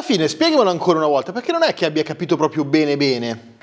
fine spiegamelo ancora una volta, perché non è che abbia capito proprio bene bene.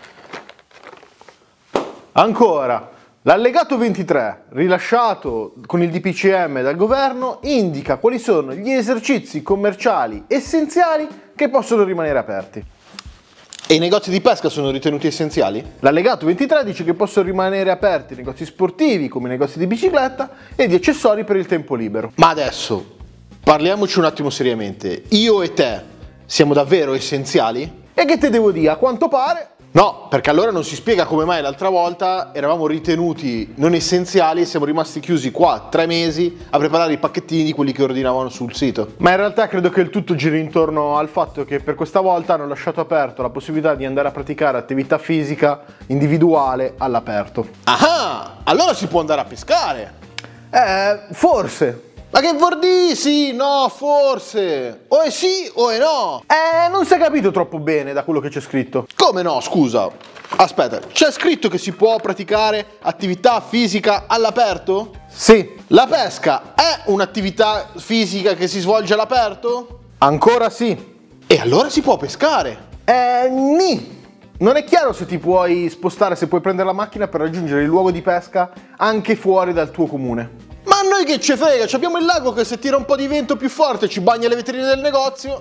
Ancora, l'allegato 23, rilasciato con il DPCM dal governo, indica quali sono gli esercizi commerciali essenziali che possono rimanere aperti. E i negozi di pesca sono ritenuti essenziali? L'allegato 23 dice che possono rimanere aperti negozi sportivi come i negozi di bicicletta e di accessori per il tempo libero. Ma adesso, parliamoci un attimo seriamente. Io e te siamo davvero essenziali? E che te devo dire? A quanto pare... No, perché allora non si spiega come mai l'altra volta eravamo ritenuti non essenziali e siamo rimasti chiusi qua 3 mesi a preparare i pacchettini di quelli che ordinavano sul sito. Ma in realtà credo che il tutto giri intorno al fatto che per questa volta hanno lasciato aperto la possibilità di andare a praticare attività fisica individuale all'aperto. Ah, allora si può andare a pescare! Forse. Ma che vuol dire sì, no, forse? O è sì o è no? Non si è capito troppo bene da quello che c'è scritto. Come no, scusa? Aspetta, c'è scritto che si può praticare attività fisica all'aperto? Sì. La pesca è un'attività fisica che si svolge all'aperto? Ancora sì. E allora si può pescare? Nì. Non è chiaro se ti puoi spostare, se puoi prendere la macchina per raggiungere il luogo di pesca anche fuori dal tuo comune. Ma a noi che ce frega, abbiamo il lago che se tira un po' di vento più forte ci bagna le vetrine del negozio.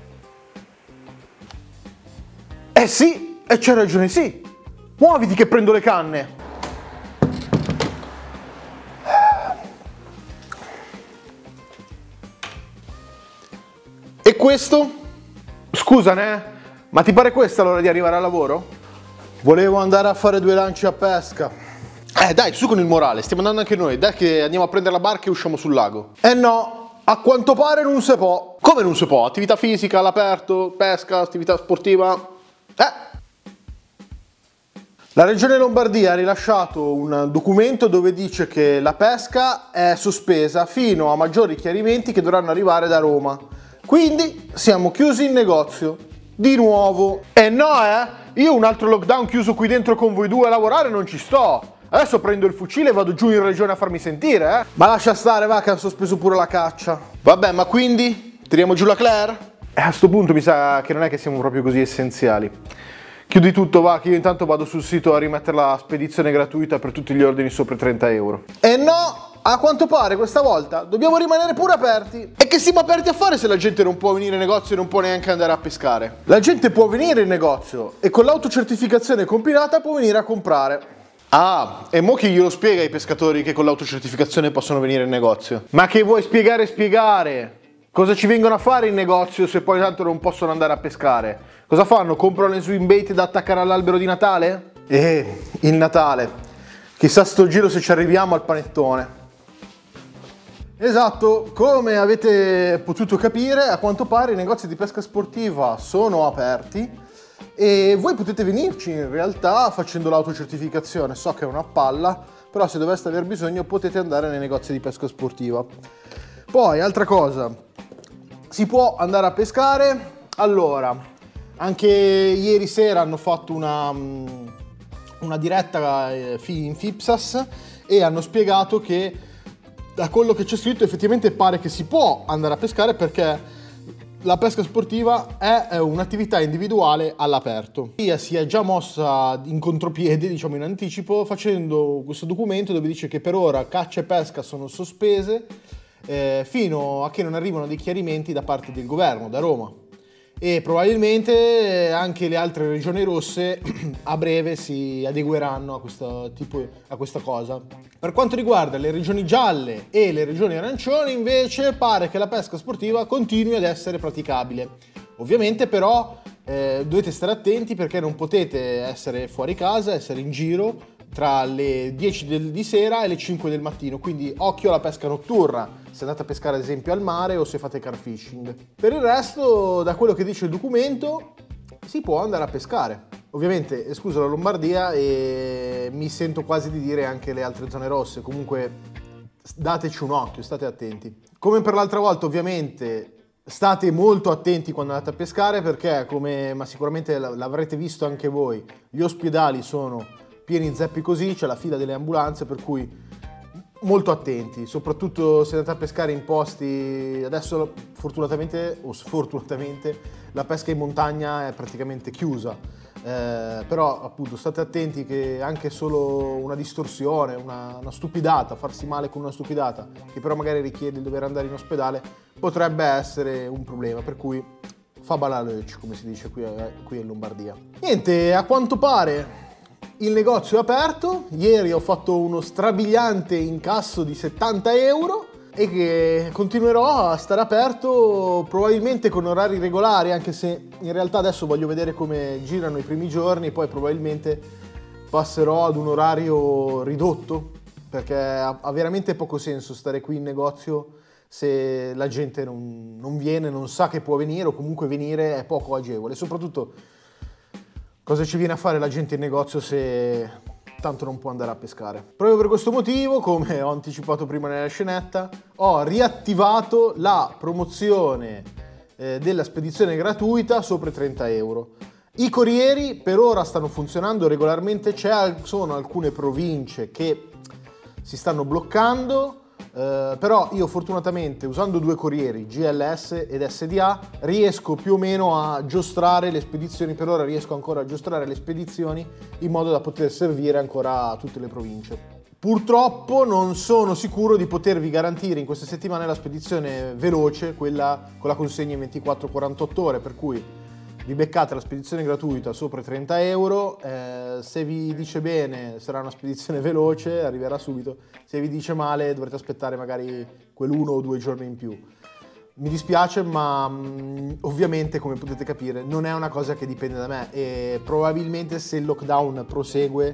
Sì, e c'è ragione, sì. Muoviti che prendo le canne. E questo? Scusane, ma ti pare questa l'ora di arrivare al lavoro? Volevo andare a fare 2 lanci a pesca. Dai, su con il morale, stiamo andando anche noi, dai che andiamo a prendere la barca e usciamo sul lago. No, a quanto pare non si può. Come non si può? Attività fisica all'aperto, pesca, attività sportiva? La Regione Lombardia ha rilasciato un documento dove dice che la pesca è sospesa fino a maggiori chiarimenti che dovranno arrivare da Roma. Quindi siamo chiusi in negozio. Di nuovo. Io un altro lockdown chiuso qui dentro con voi due a lavorare non ci sto. Adesso prendo il fucile e vado giù in regione a farmi sentire, Ma lascia stare, va, che hanno sospeso pure la caccia. Vabbè, ma quindi? Tiriamo giù la Claire? A sto punto mi sa che non è che siamo proprio così essenziali. Chiudi tutto, va, che io intanto vado sul sito a rimettere la spedizione gratuita per tutti gli ordini sopra i 30 euro. No, a quanto pare questa volta dobbiamo rimanere pure aperti. E che siamo aperti a fare se la gente non può venire in negozio e non può neanche andare a pescare? La gente può venire in negozio e con l'autocertificazione compilata può venire a comprare. Ah, e mo chi glielo spiega ai pescatori che con l'autocertificazione possono venire in negozio? Ma che vuoi spiegare? Cosa ci vengono a fare in negozio se poi tanto non possono andare a pescare? Cosa fanno? Comprano le swim bait da attaccare all'albero di Natale? Il Natale. Chissà sto giro se ci arriviamo al panettone. Esatto, come avete potuto capire, a quanto pare i negozi di pesca sportiva sono aperti e voi potete venirci in realtà facendo l'autocertificazione. So che è una palla, però se doveste aver bisogno potete andare nei negozi di pesca sportiva. Poi, altra cosa, si può andare a pescare. Allora, anche ieri sera hanno fatto una diretta in Fipsas e hanno spiegato che da quello che c'è scritto effettivamente pare che si può andare a pescare perché la pesca sportiva è un'attività individuale all'aperto. Si è già mossa in contropiede, diciamo in anticipo, facendo questo documento dove dice che per ora caccia e pesca sono sospese fino a che non arrivano dei chiarimenti da parte del governo, da Roma. E probabilmente anche le altre regioni rosse a breve si adegueranno a questa cosa. Per quanto riguarda le regioni gialle e le regioni arancioni invece pare che la pesca sportiva continui ad essere praticabile. Ovviamente però dovete stare attenti perché non potete essere fuori casa, essere in giro tra le 10 di sera e le 5 del mattino, quindi occhio alla pesca notturna se andate a pescare ad esempio al mare o se fate car fishing. Per il resto, da quello che dice il documento, si può andare a pescare. Ovviamente escluso la Lombardia e mi sento quasi di dire anche le altre zone rosse, comunque dateci un occhio, state attenti. Come per l'altra volta ovviamente state molto attenti quando andate a pescare perché ma sicuramente l'avrete visto anche voi, gli ospedali sono pieni zeppi così, c'è la fila delle ambulanze, per cui molto attenti, soprattutto se andate a pescare in posti, adesso fortunatamente o sfortunatamente la pesca in montagna è praticamente chiusa, però appunto state attenti che anche solo una distorsione, una stupidata, farsi male con una stupidata, che però magari richiede di dover andare in ospedale, potrebbe essere un problema, per cui fa ballare, come si dice qui in Lombardia. Niente, a quanto pare il negozio è aperto, ieri ho fatto uno strabiliante incasso di 70 euro e che continuerò a stare aperto probabilmente con orari regolari, anche se in realtà adesso voglio vedere come girano i primi giorni, poi probabilmente passerò ad un orario ridotto, perché ha veramente poco senso stare qui in negozio se la gente non viene, non sa che può venire o comunque venire è poco agevole, soprattutto cosa ci viene a fare la gente in negozio se tanto non può andare a pescare. Proprio per questo motivo, come ho anticipato prima nella scenetta, ho riattivato la promozione della spedizione gratuita sopra i 30 euro. I corrieri per ora stanno funzionando regolarmente, sono alcune province che si stanno bloccando, però io fortunatamente usando 2 corrieri, GLS ed SDA, riesco più o meno a giostrare le spedizioni, per ora riesco ancora a giostrare le spedizioni in modo da poter servire ancora a tutte le province. Purtroppo non sono sicuro di potervi garantire in queste settimane la spedizione veloce, quella con la consegna in 24-48 ore, per cui vi beccate la spedizione gratuita sopra i 30 euro, se vi dice bene sarà una spedizione veloce, arriverà subito, se vi dice male dovrete aspettare magari quell'1 o 2 giorni in più. Mi dispiace, ma ovviamente, come potete capire, non è una cosa che dipende da me e probabilmente se il lockdown prosegue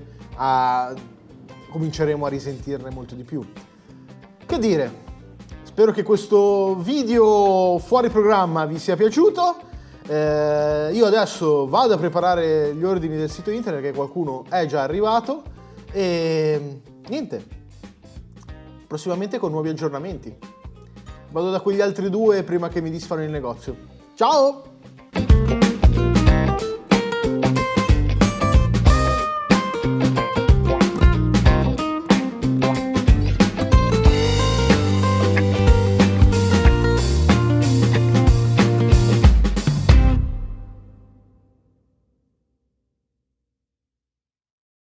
cominceremo a risentirne molto di più. Che dire, spero che questo video fuori programma vi sia piaciuto. Io adesso vado a preparare gli ordini del sito internet, che qualcuno è già arrivato, e niente, prossimamente con nuovi aggiornamenti. Vado da quegli altri 2 prima che mi disfano il negozio. Ciao!